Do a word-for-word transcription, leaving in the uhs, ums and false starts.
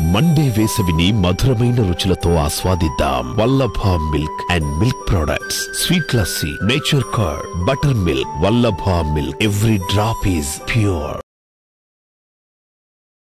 Monday వేసవిని మధురమైన రుచులతో ఆస్వాదిద్దాం. Vallabha milk and milk products, sweet lassi, nature curd, butter milk. Vallabha milk, every drop is pure.